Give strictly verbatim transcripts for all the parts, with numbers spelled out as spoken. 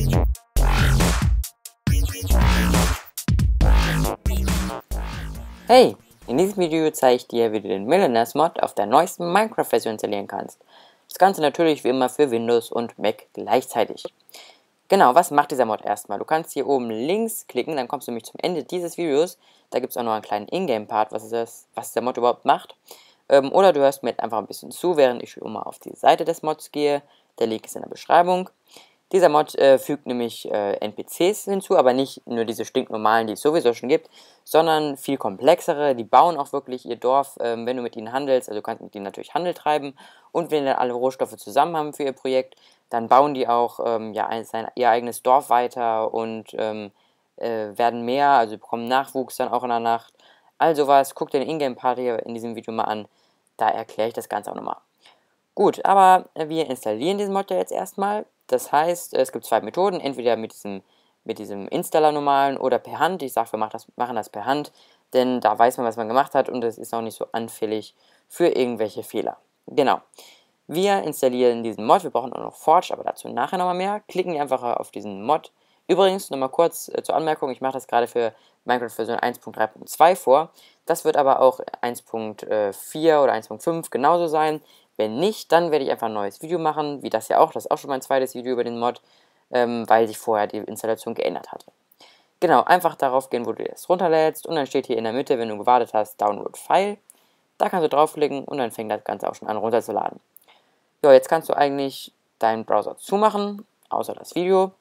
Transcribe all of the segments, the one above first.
Hey, in diesem Video zeige ich dir, wie du den Millionaires Mod auf der neuesten Minecraft-Version installieren kannst. Das Ganze natürlich wie immer für Windows und Mac gleichzeitig. Genau, was macht dieser Mod erstmal? Du kannst hier oben links klicken, dann kommst du nämlich zum Ende dieses Videos. Da gibt es auch noch einen kleinen Ingame-Part, was, was der Mod überhaupt macht. Ähm, oder du hörst mir einfach ein bisschen zu, während ich schon mal auf die Seite des Mods gehe. Der Link ist in der Beschreibung. Dieser Mod äh, fügt nämlich äh, N P Cs hinzu, aber nicht nur diese stinknormalen, die es sowieso schon gibt, sondern viel komplexere. Die bauen auch wirklich ihr Dorf, ähm, wenn du mit ihnen handelst. Also du kannst mit ihnen natürlich Handel treiben. Und wenn dann alle Rohstoffe zusammen haben für ihr Projekt, dann bauen die auch ähm, ja, ein, sein, ihr eigenes Dorf weiter und ähm, äh, werden mehr, also bekommen Nachwuchs dann auch in der Nacht. All sowas, guck dir den Ingame-Part hier in diesem Video mal an. Da erkläre ich das Ganze auch nochmal. Gut, aber wir installieren diesen Mod ja jetzt erstmal. Das heißt, es gibt zwei Methoden, entweder mit diesem, mit diesem Installer normalen oder per Hand. Ich sage, wir machen das, machen das per Hand, denn da weiß man, was man gemacht hat und es ist auch nicht so anfällig für irgendwelche Fehler. Genau. Wir installieren diesen Mod, wir brauchen auch noch Forge, aber dazu nachher nochmal mehr. Klicken wir einfach auf diesen Mod. Übrigens, nochmal kurz äh, zur Anmerkung, ich mache das gerade für Minecraft Version eins Punkt drei Punkt zwei vor. Das wird aber auch eins Punkt vier oder eins Punkt fünf genauso sein. Wenn nicht, dann werde ich einfach ein neues Video machen, wie das ja auch. Das ist auch schon mein zweites Video über den Mod, ähm, weil sich vorher die Installation geändert hatte. Genau, einfach darauf gehen, wo du das runterlädst und dann steht hier in der Mitte, wenn du gewartet hast, Download File. Da kannst du draufklicken und dann fängt das Ganze auch schon an runterzuladen. Ja, jetzt kannst du eigentlich deinen Browser zumachen, außer das Video.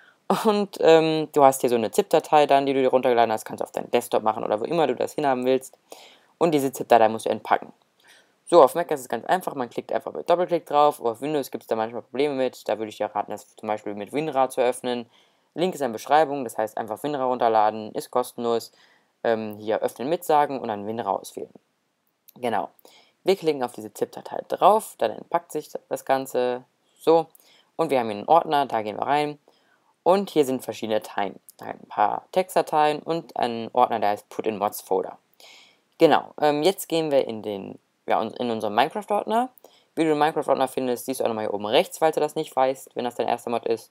Und ähm, du hast hier so eine ZIP-Datei dann, die du dir runtergeladen hast, kannst du auf deinen Desktop machen oder wo immer du das hinhaben willst. Und diese ZIP-Datei musst du entpacken. So, auf Mac ist es ganz einfach, man klickt einfach mit Doppelklick drauf. Auf Windows gibt es da manchmal Probleme mit, da würde ich dir raten, das zum Beispiel mit WinRAR zu öffnen. Link ist in der Beschreibung, das heißt einfach WinRAR runterladen, ist kostenlos. Ähm, hier öffnen mit sagen und dann WinRAR auswählen. Genau. Wir klicken auf diese ZIP-Datei drauf, dann entpackt sich das Ganze so. Und wir haben hier einen Ordner, da gehen wir rein. Und hier sind verschiedene Dateien. Ein paar Textdateien und einen Ordner, der heißt Put in Mods Folder. Genau, ähm, jetzt gehen wir in den ja, in unserem Minecraft-Ordner. Wie du den Minecraft-Ordner findest, siehst du auch nochmal hier oben rechts, falls du das nicht weißt, wenn das dein erster Mod ist.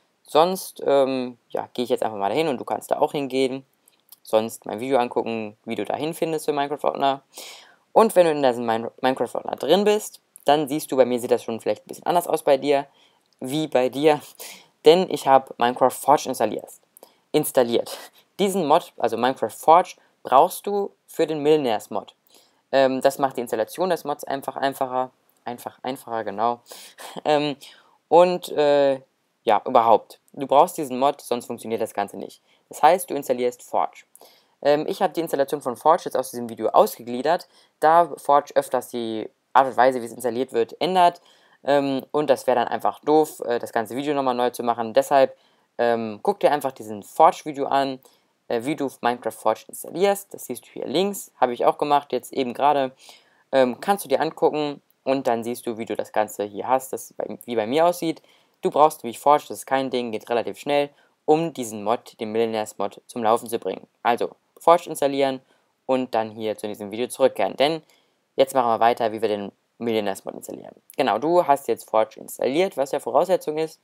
Sonst, ähm, ja, gehe ich jetzt einfach mal dahin und du kannst da auch hingehen. Sonst mein Video angucken, wie du da hinfindest für Minecraft-Ordner. Und wenn du in diesem Minecraft-Ordner drin bist, dann siehst du, bei mir sieht das schon vielleicht ein bisschen anders aus bei dir, wie bei dir, denn ich habe Minecraft Forge installiert. installiert. Diesen Mod, also Minecraft Forge, brauchst du für den Millionaires Mod. Ähm, das macht die Installation des Mods einfach einfacher. Einfach, einfacher, genau. ähm, und äh, ja, überhaupt. Du brauchst diesen Mod, sonst funktioniert das Ganze nicht. Das heißt, du installierst Forge. Ähm, ich habe die Installation von Forge jetzt aus diesem Video ausgegliedert, da Forge öfters die Art und Weise, wie es installiert wird, ändert. Ähm, und das wäre dann einfach doof, äh, das ganze Video nochmal neu zu machen. Deshalb ähm, guck dir einfach diesen Forge-Video an, wie du Minecraft Forge installierst. Das siehst du hier links, habe ich auch gemacht, jetzt eben gerade. Ähm, kannst du dir angucken und dann siehst du, wie du das Ganze hier hast, das bei, wie bei mir aussieht. Du brauchst nämlich Forge, das ist kein Ding, geht relativ schnell, um diesen Mod, den Millionaires Mod, zum Laufen zu bringen. Also Forge installieren und dann hier zu diesem Video zurückkehren. Denn jetzt machen wir weiter, wie wir den Millionaires Mod installieren. Genau, du hast jetzt Forge installiert, was ja Voraussetzung ist.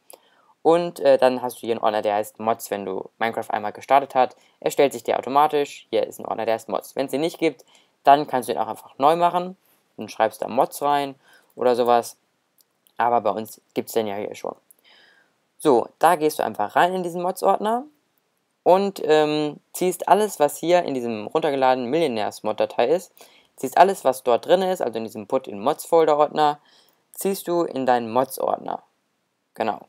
Und äh, dann hast du hier einen Ordner, der heißt Mods, wenn du Minecraft einmal gestartet hast. Erstellt sich der automatisch. Hier ist ein Ordner, der heißt Mods. Wenn es den nicht gibt, dann kannst du ihn auch einfach neu machen. Dann schreibst da Mods rein oder sowas. Aber bei uns gibt es den ja hier schon. So, da gehst du einfach rein in diesen Mods-Ordner und ähm, ziehst alles, was hier in diesem runtergeladenen Millionaires-Mod-Datei ist, ziehst alles, was dort drin ist, also in diesem Put in Mods-Folder-Ordner, ziehst du in deinen Mods-Ordner. Genau.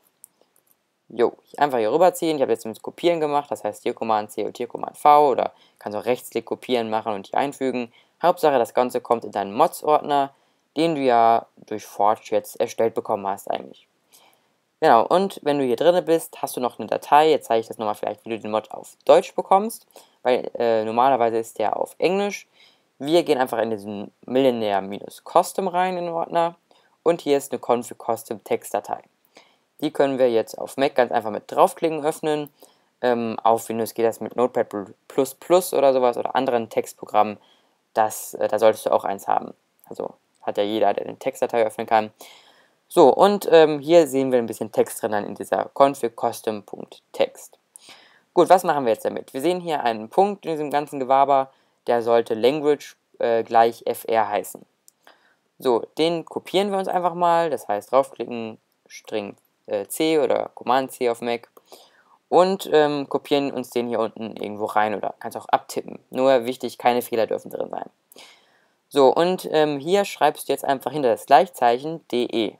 Jo, einfach hier rüberziehen. Ich habe jetzt mit Kopieren gemacht, das heißt hier Command C und hier Command V oder kannst auch Rechtsklick kopieren machen und hier einfügen. Hauptsache das Ganze kommt in deinen Mods-Ordner, den du ja durch Forge jetzt erstellt bekommen hast eigentlich. Genau, und wenn du hier drin bist, hast du noch eine Datei, jetzt zeige ich das nochmal vielleicht, wie du den Mod auf Deutsch bekommst, weil äh, normalerweise ist der auf Englisch. Wir gehen einfach in diesen Millionaire-Custom rein in den Ordner und hier ist eine Config Custom Textdatei. Die können wir jetzt auf Mac ganz einfach mit draufklicken öffnen. Ähm, auf Windows geht das mit Notepad plus plus oder sowas oder anderen Textprogrammen. Das, äh, da solltest du auch eins haben. Also hat ja jeder, der den Textdatei öffnen kann. So, und ähm, hier sehen wir ein bisschen Text drin dann in dieser config-custom.text. Gut, was machen wir jetzt damit? Wir sehen hier einen Punkt in diesem ganzen Gewaber, der sollte language äh, gleich fr heißen. So, den kopieren wir uns einfach mal, das heißt draufklicken, String äh, C oder Command C auf Mac und ähm, kopieren uns den hier unten irgendwo rein oder kannst auch abtippen. Nur wichtig, keine Fehler dürfen drin sein. So, und ähm, hier schreibst du jetzt einfach hinter das Gleichzeichen de.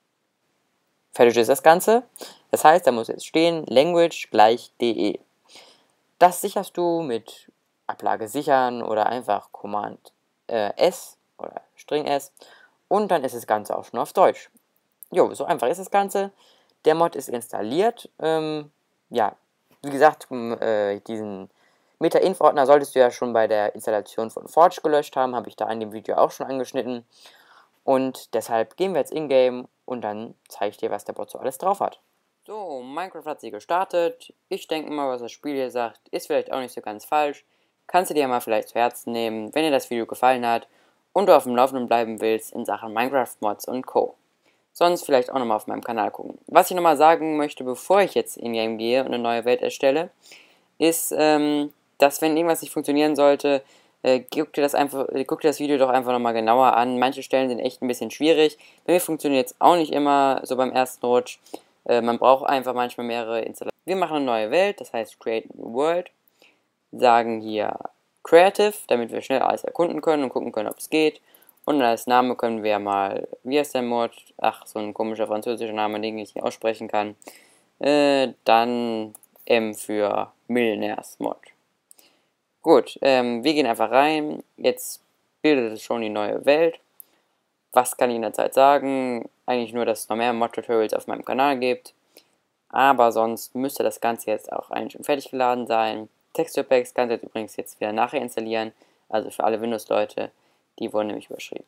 Fertig ist das Ganze. Das heißt, da muss jetzt stehen language gleich de. Das sicherst du mit Ablage sichern oder einfach Command äh, S oder String S und dann ist das Ganze auch schon auf Deutsch. Jo, so einfach ist das Ganze. Der Mod ist installiert. Ähm, ja, wie gesagt, äh, diesen Meta-Inf-Ordner solltest du ja schon bei der Installation von Forge gelöscht haben, habe ich da in dem Video auch schon angeschnitten. Und deshalb gehen wir jetzt in-game und dann zeige ich dir, was der Bot so alles drauf hat. So, Minecraft hat sie gestartet. Ich denke mal, was das Spiel hier sagt, ist vielleicht auch nicht so ganz falsch. Kannst du dir mal vielleicht zu Herzen nehmen, wenn dir das Video gefallen hat und du auf dem Laufenden bleiben willst in Sachen Minecraft-Mods und Co. Sonst vielleicht auch nochmal auf meinem Kanal gucken. Was ich nochmal sagen möchte, bevor ich jetzt in-game gehe und eine neue Welt erstelle, ist, ähm, dass wenn irgendwas nicht funktionieren sollte, äh, guck dir das einfach, äh, guck dir das Video doch einfach nochmal genauer an. Manche Stellen sind echt ein bisschen schwierig. Bei mir funktioniert es auch nicht immer so beim ersten Rutsch. Äh, man braucht einfach manchmal mehrere Installationen. Wir machen eine neue Welt, das heißt Create a New World. Sagen hier Creative, damit wir schnell alles erkunden können und gucken können, ob es geht. Und als Name können wir mal, wie heißt der Mod? Ach, so ein komischer französischer Name, den ich nicht aussprechen kann. Äh, dann M für Millionärs-Mod. Gut, ähm, wir gehen einfach rein. Jetzt bildet es schon die neue Welt. Was kann ich in der Zeit sagen? Eigentlich nur, dass es noch mehr Mod-Tutorials auf meinem Kanal gibt. Aber sonst müsste das Ganze jetzt auch eigentlich schon fertig geladen sein. Texture Packs kannst du jetzt übrigens jetzt wieder nachher installieren. Also für alle Windows-Leute, die wurden nämlich überschrieben.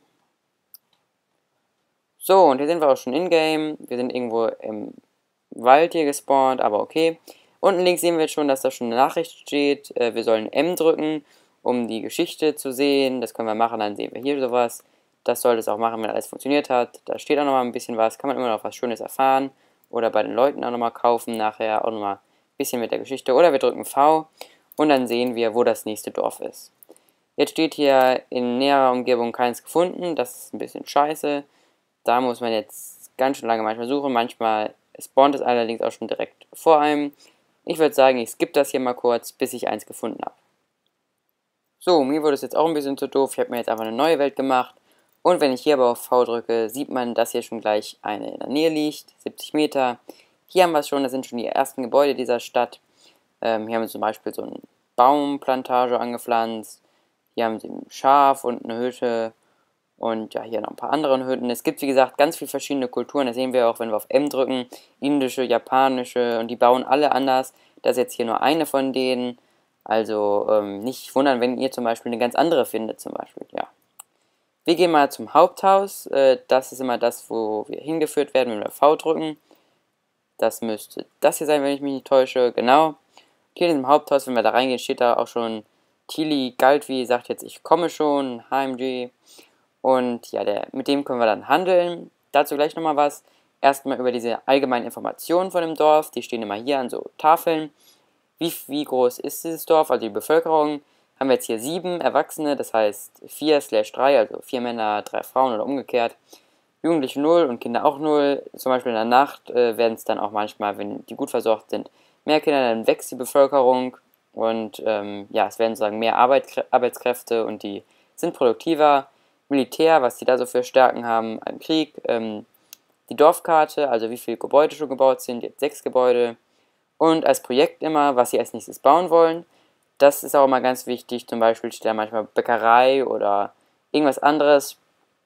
So, und hier sind wir auch schon in-game. Wir sind irgendwo im Wald hier gespawnt, aber okay. Unten links sehen wir jetzt schon, dass da schon eine Nachricht steht. Wir sollen M drücken, um die Geschichte zu sehen. Das können wir machen, dann sehen wir hier sowas. Das sollte es auch machen, wenn alles funktioniert hat. Da steht auch nochmal ein bisschen was, kann man immer noch was Schönes erfahren. Oder bei den Leuten auch nochmal kaufen, nachher auch nochmal ein bisschen mit der Geschichte. Oder wir drücken V und dann sehen wir, wo das nächste Dorf ist. Jetzt steht hier in näherer Umgebung keins gefunden. Das ist ein bisschen scheiße. Da muss man jetzt ganz schön lange manchmal suchen. Manchmal spawnt es allerdings auch schon direkt vor einem. Ich würde sagen, ich skippe das hier mal kurz, bis ich eins gefunden habe. So, mir wurde es jetzt auch ein bisschen zu doof. Ich habe mir jetzt einfach eine neue Welt gemacht. Und wenn ich hier aber auf V drücke, sieht man, dass hier schon gleich eine in der Nähe liegt, siebzig Meter. Hier haben wir es schon, das sind schon die ersten Gebäude dieser Stadt. Ähm, hier haben wir zum Beispiel so eine Baumplantage angepflanzt. Hier haben sie ein Schaf und eine Hütte. Und ja, hier noch ein paar andere Hütten. Es gibt, wie gesagt, ganz viele verschiedene Kulturen. Das sehen wir auch, wenn wir auf M drücken. Indische, japanische und die bauen alle anders. Das ist jetzt hier nur eine von denen. Also ähm, nicht wundern, wenn ihr zum Beispiel eine ganz andere findet, zum Beispiel, ja. Wir gehen mal zum Haupthaus. Äh, das ist immer das, wo wir hingeführt werden, wenn wir V drücken. Das müsste das hier sein, wenn ich mich nicht täusche. Genau. Hier in dem Haupthaus, wenn wir da reingehen, steht da auch schon Tili Galtvi, sagt jetzt, ich komme schon, H M G. Und ja, der, mit dem können wir dann handeln. Dazu gleich nochmal was. Erstmal über diese allgemeinen Informationen von dem Dorf. Die stehen immer hier an so Tafeln. Wie, wie groß ist dieses Dorf, also die Bevölkerung? Haben wir jetzt hier sieben Erwachsene, das heißt vier slash drei, also vier Männer, drei Frauen oder umgekehrt. Jugendliche null und Kinder auch null. Zum Beispiel in der Nacht äh, werden es dann auch manchmal, wenn die gut versorgt sind, mehr Kinder, dann wächst die Bevölkerung. Und ähm, ja, es werden sozusagen mehr Arbeit, Arbeitskräfte und die sind produktiver. Militär, was die da so für Stärken haben im Krieg. Ähm, die Dorfkarte, also wie viele Gebäude schon gebaut sind, jetzt sechs Gebäude. Und als Projekt immer, was sie als nächstes bauen wollen. Das ist auch immer ganz wichtig, zum Beispiel steht da manchmal Bäckerei oder irgendwas anderes.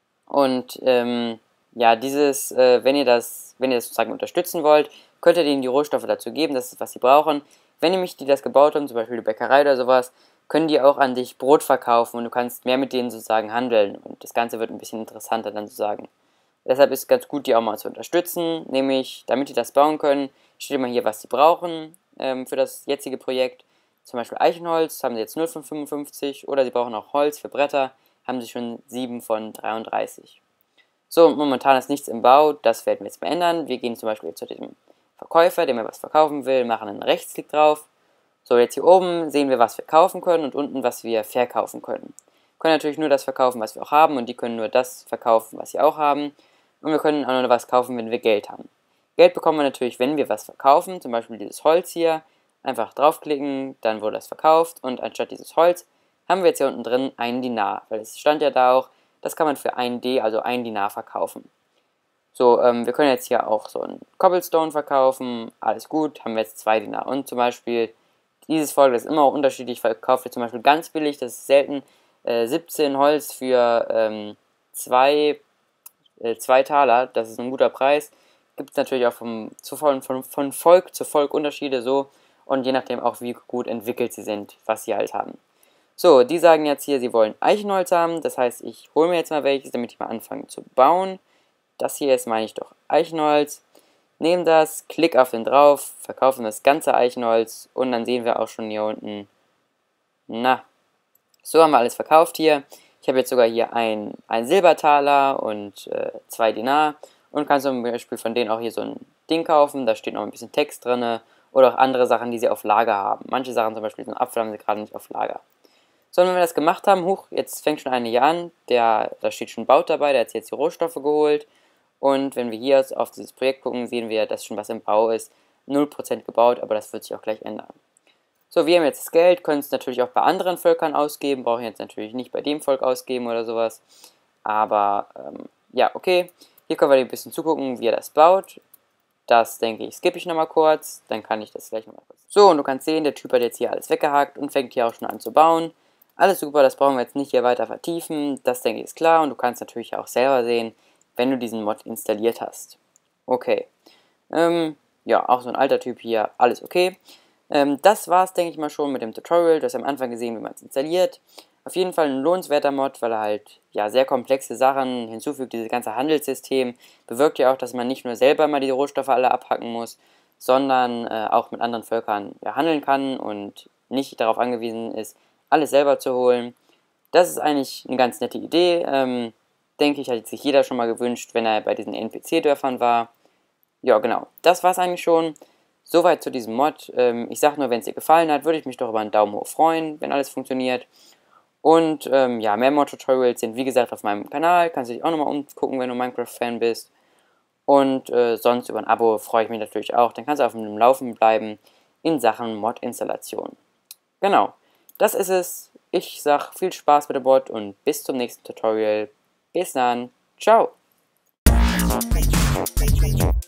Und ähm, ja, dieses, äh, wenn ihr das, wenn ihr das sozusagen unterstützen wollt, könnt ihr denen die Rohstoffe dazu geben, das ist, was sie brauchen. Wenn nämlich die das gebaut haben, zum Beispiel die Bäckerei oder sowas, können die auch an dich Brot verkaufen und du kannst mehr mit denen sozusagen handeln. Und das Ganze wird ein bisschen interessanter dann sozusagen. Deshalb ist es ganz gut, die auch mal zu unterstützen, nämlich, damit die das bauen können, steht immer hier, was sie brauchen ähm, für das jetzige Projekt. Zum Beispiel Eichenholz haben sie jetzt null von fünfundfünfzig oder sie brauchen auch Holz für Bretter, haben sie schon sieben von dreiunddreißig. So, momentan ist nichts im Bau, das werden wir jetzt mal ändern. Wir gehen zum Beispiel zu diesem Verkäufer, der mir was verkaufen will, machen einen Rechtsklick drauf. So, jetzt hier oben sehen wir, was wir kaufen können und unten, was wir verkaufen können. Wir können natürlich nur das verkaufen, was wir auch haben, und die können nur das verkaufen, was sie auch haben. Und wir können auch nur was kaufen, wenn wir Geld haben. Geld bekommen wir natürlich, wenn wir was verkaufen, zum Beispiel dieses Holz hier. Einfach draufklicken, dann wurde das verkauft, und anstatt dieses Holz haben wir jetzt hier unten drin einen Dinar, weil es stand ja da auch, das kann man für ein D, also ein Dinar verkaufen. So, ähm, wir können jetzt hier auch so einen Cobblestone verkaufen, alles gut, haben wir jetzt zwei Dinar. Und zum Beispiel dieses Volk, das ist immer auch unterschiedlich, verkauft wir zum Beispiel ganz billig, das ist selten, äh, siebzehn Holz für ähm, zwei, äh, zwei Taler, das ist ein guter Preis. Gibt es natürlich auch vom, zu, von, von, von Volk zu Volk Unterschiede so, und je nachdem auch, wie gut entwickelt sie sind, was sie halt haben. So, die sagen jetzt hier, sie wollen Eichenholz haben, das heißt, ich hole mir jetzt mal welches, damit ich mal anfange zu bauen. Das hier ist, meine ich doch, Eichenholz. Nehme das, klick auf den drauf, verkaufen das ganze Eichenholz, und dann sehen wir auch schon hier unten, na, so haben wir alles verkauft hier. Ich habe jetzt sogar hier ein, ein Silbertaler und äh, zwei Dinar, und kann zum Beispiel von denen auch hier so ein Ding kaufen, da steht noch ein bisschen Text drin, oder auch andere Sachen, die sie auf Lager haben. Manche Sachen, zum Beispiel so einen Apfel, haben sie gerade nicht auf Lager. So, und wenn wir das gemacht haben, huch, jetzt fängt schon eine hier an, der, da steht schon Baut dabei, der hat jetzt die Rohstoffe geholt. Und wenn wir hier auf dieses Projekt gucken, sehen wir, dass schon was im Bau ist. null Prozent gebaut, aber das wird sich auch gleich ändern. So, wir haben jetzt das Geld, können es natürlich auch bei anderen Völkern ausgeben, brauchen jetzt natürlich nicht bei dem Volk ausgeben oder sowas. Aber, ähm, ja, okay. Hier können wir ein bisschen zugucken, wie er das baut. Das, denke ich, skippe ich nochmal kurz, dann kann ich das gleich nochmal kurz. So, und du kannst sehen, der Typ hat jetzt hier alles weggehakt und fängt hier auch schon an zu bauen. Alles super, das brauchen wir jetzt nicht hier weiter vertiefen, das, denke ich, ist klar, und du kannst natürlich auch selber sehen, wenn du diesen Mod installiert hast. Okay. Ähm, ja, auch so ein alter Typ hier, alles okay. Ähm, das war's, denke ich mal, schon mit dem Tutorial. Du hast am Anfang gesehen, wie man es installiert. Auf jeden Fall ein lohnenswerter Mod, weil er halt ja sehr komplexe Sachen hinzufügt. Dieses ganze Handelssystem bewirkt ja auch, dass man nicht nur selber mal die Rohstoffe alle abhacken muss, sondern äh, auch mit anderen Völkern ja, handeln kann und nicht darauf angewiesen ist, alles selber zu holen. Das ist eigentlich eine ganz nette Idee. Ähm, denke ich, hat sich jeder schon mal gewünscht, wenn er bei diesen N P C-Dörfern war. Ja, genau. Das war's eigentlich schon. Soweit zu diesem Mod. Ähm, ich sag nur, wenn es dir gefallen hat, würde ich mich doch über einen Daumen hoch freuen, wenn alles funktioniert. Und ähm, ja, mehr Mod-Tutorials sind wie gesagt auf meinem Kanal. Kannst du dich auch nochmal umgucken, wenn du Minecraft-Fan bist. Und äh, sonst über ein Abo freue ich mich natürlich auch. Dann kannst du auf dem Laufen bleiben in Sachen Mod-Installation. Genau. Das ist es. Ich sag viel Spaß mit dem Mod und bis zum nächsten Tutorial. Bis dann. Ciao.